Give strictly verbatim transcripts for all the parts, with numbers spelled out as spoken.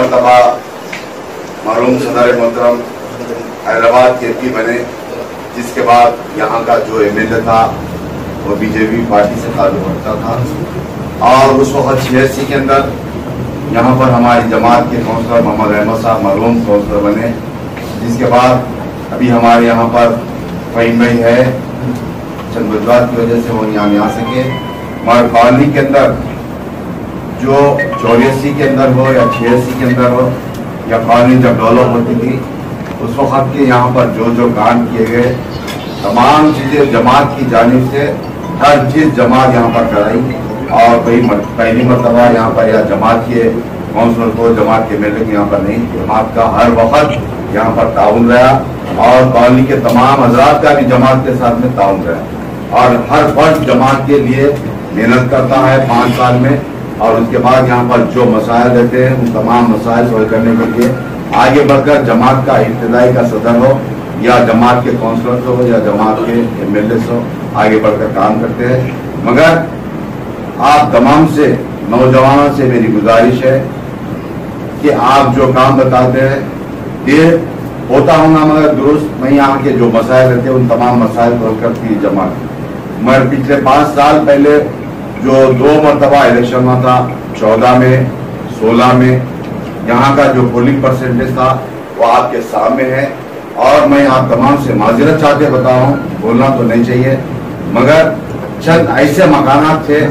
मरतबा मरहूम सदर मोहतरम हैदराबाद के एम पी बने, जिसके बाद यहाँ का जो एम एल ए था वो बीजेपी पार्टी से ताल्लुक रखता था और उस वक्त छियासी के अंदर यहाँ पर हमारी जमात के काउंसलर मोहम्मद अहमद साहब मरहूम काउंसलर बने, जिसके बाद अभी हमारे यहाँ पर फहीम भाई है, चंद गुजरात की वजह से वो यहाँ नहीं आ सके। मगर कॉलोनी के अंदर जो चौरासी के अंदर हो या छियासी के अंदर हो या कॉलोनी जब डेवलप होती थी उस वक्त के यहाँ पर जो जो काम किए गए तमाम चीज़ें जमात की जानिब से हर चीज़ जमात यहाँ पर कराई और कोई पहली मरतबा यहाँ पर या जमात के काउंसलर को जमात के मेले को यहाँ पर नहीं, जमात का हर वक्त यहाँ पर ताउन रहा और कॉलोनी के तमाम हजरात का भी जमात के साथ में ताउन रहा और हर फर्द जमात के लिए मेहनत करता है पाँच साल में और उसके बाद यहाँ पर जो मसाइल रहते हैं उन तमाम मसाइल हल करने के लिए आगे बढ़कर जमात का इब्तिदाई का सदर हो या जमात के काउंसलर हो या जमात के एम एल ए हो, आगे बढ़कर काम करते हैं। मगर आप तमाम से नौजवानों से मेरी गुजारिश है कि आप जो काम बताते हैं ये होता होगा मगर दुरुस्त नहीं, यहाँ के जो मसाइल रहते हैं उन तमाम मसाइल को हल करती है जमात। मगर पिछले पाँच साल पहले जो दो मरतबा इलेक्शन हुआ था, चौदह में सोलह में, यहाँ का जो पोलिंग परसेंटेज था वो आपके सामने है और मैं आप तमाम से माजरत चाहते बता रहा हूँ, बोलना तो नहीं चाहिए मगर चंद ऐसे मकानात थे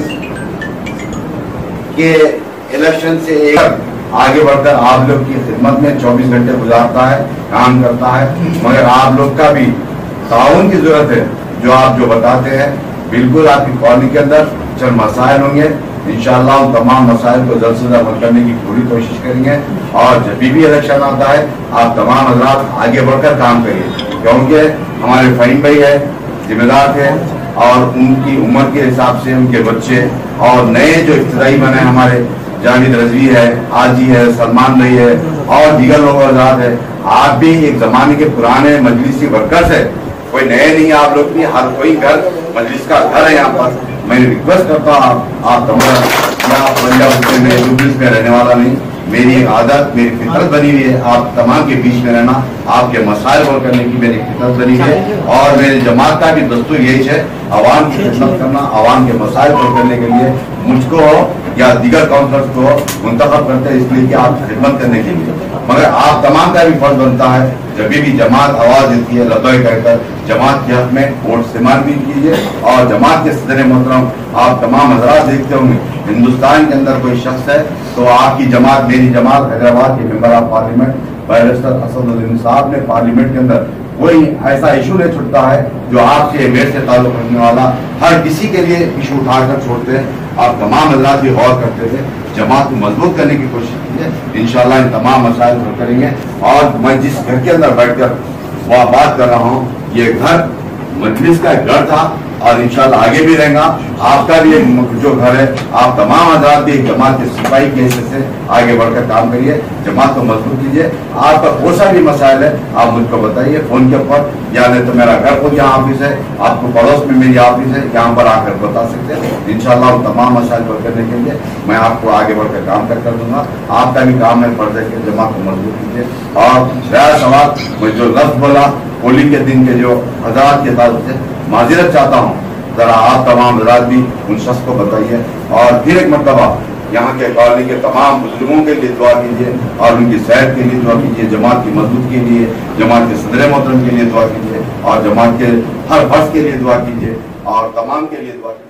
कि इलेक्शन से एक आगे बढ़कर आप लोग की खिदमत में चौबीस घंटे गुजारता है, काम करता है, मगर आप लोग का भी ताउन की जरूरत है। जो आप जो बताते हैं बिल्कुल आपकी कॉलोनी के अंदर चंद मसाइल होंगे, इंशाअल्लाह उन तमाम मसाइल को जल्द से जल्द हल करने की पूरी कोशिश करेंगे और जब भी इलेक्शन आता है आप तमाम हजरात आगे बढ़कर काम करिए, क्योंकि हमारे फहीम भाई है, जिम्मेदार थे और उनकी उम्र के हिसाब से उनके बच्चे और नए जो इब्तिदाई बने हमारे जावेद रजवी है, आजी है, सलमान भाई है और दीगर लोग आजाद है। आप भी एक जमाने के पुराने मजलिसी वर्कर्स है, कोई नए नहीं, आप लोग भी हर कोई घर मजलिस का घर है। यहाँ पर मैं रिक्वेस्ट करता हूँ आप तमाम पंजाब में यूपी में रहने वाला नहीं, मेरी एक आदत मेरी फितरत बनी हुई है आप तमाम के बीच में रहना, आपके मसाइल हल करने की मेरी फितरत बनी हुई है और मेरी जमात का भी दस्तूर यही है आवाम की खिदमत करना, आवाम के मसाइल हल करने के लिए मुझको या दीगर काउंसलर्स को मुंतखब करते हैं इसलिए कि आप खिदमत करने के लिए, मगर आप तमाम का भी फर्ज बनता है जब भी जमात आवाज देती है लब्बैक कहकर जमात के हक में वोट इस्तेमाल भी कीजिए और जमात के सदर मोहतरम आप तमाम हजरात देखते होंगे हिंदुस्तान के अंदर कोई शख्स है तो आपकी जमात मेरी जमात हैदराबाद के member of parliament barrister Asaduddin साहब ने पार्लियामेंट के अंदर कोई ऐसा इशू नहीं छुटता है जो आपसे मेरे से ताल्लुक रखने वाला हर किसी के लिए इशू उठाकर छोड़ते हैं। आप तमाम हजरात भी गौर करते थे, जमात को मजबूत करने की कोशिश कीजिए, इंशाल्लाह इन तमाम मसाइल हल करेंगे। और मैं जिस घर के अंदर बैठकर वह बात कर रहा हूँ ये घर मजलिस का घर था और इंशाल्लाह आगे भी रहेगा। आपका भी एक जो घर है आप तमाम हजरात भी एक जमात के सिपाही के हिस्से से आगे बढ़कर काम करिए, जमात को मजबूत कीजिए। आपका कोई सा भी मसाइल है आप मुझको बताइए फोन के ऊपर, या नहीं तो मेरा घर खुद यहाँ ऑफिस है, आपको पड़ोस में मेरी ऑफिस है, यहाँ पर आकर बता सकते हैं। इंशाल्लाह तमाम मसाइल हल करने के लिए मैं आपको आगे बढ़कर काम कर कर दूंगा। आपका भी काम है फर्ज है कि जमात को मजबूत कीजिए। और मेरा सवाल मैं जो लफ्ज बोला होली के दिन के जो हजरात के ताल्लुक से माजिरत चाहता हूँ, जरा आप तमाम हजरात भी उन शख्स को बताइए और फिर एक मरतबा यहाँ के कॉलोनी के तमाम बुजुर्गों के लिए दुआ कीजिए और उनकी सेहत के लिए दुआ कीजिए, जमात की मजबूत के लिए, जमात के सदर मोहतरम के लिए दुआ कीजिए और जमात के हर फर्ज के लिए दुआ कीजिए और तमाम के लिए दुआ कीजिए।